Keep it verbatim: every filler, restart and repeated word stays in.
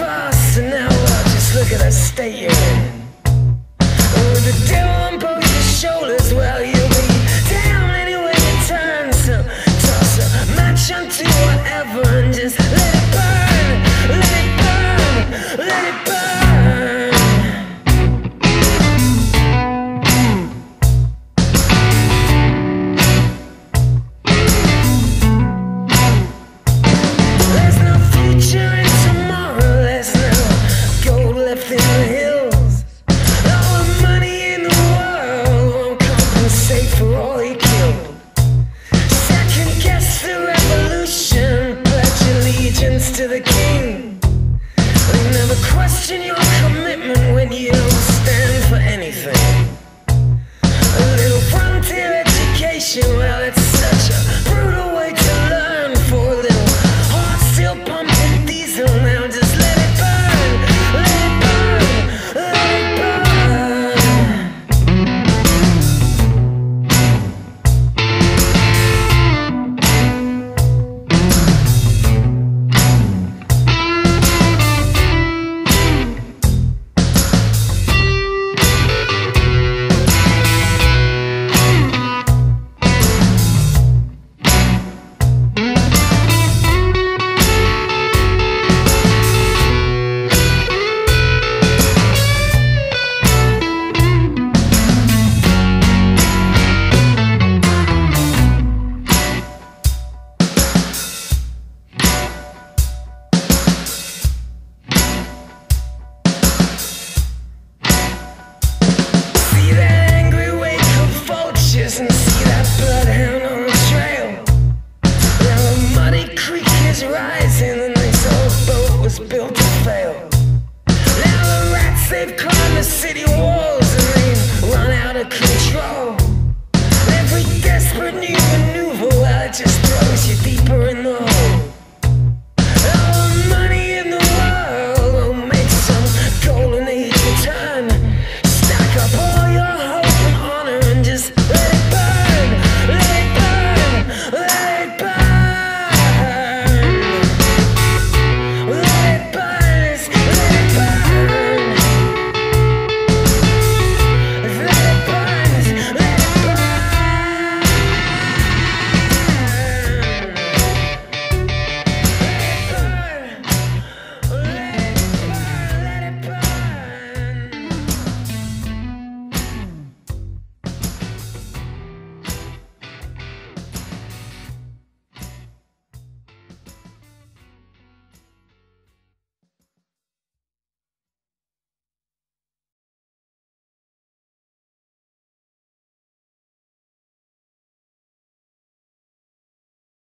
boss, and now well, just look at the state you're in. With the devil on both your shoulders, well, you'll be down anyway you turn. So toss a match onto whatever and just let it burn, let it burn, let it burn. There's no future in tomorrow, there's no gold left in the hills. All the money in the world won't compensate for all he killed. Second guess the revolution, pledge allegiance to the king. They never question your commitment when you don't stand for anything.